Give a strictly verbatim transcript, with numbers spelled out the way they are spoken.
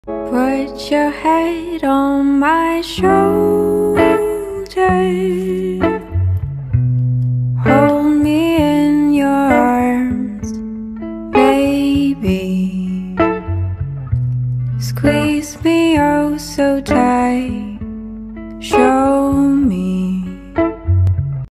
Put your head on my shoulder, hold me in your arms, baby. Squeeze me oh so tight.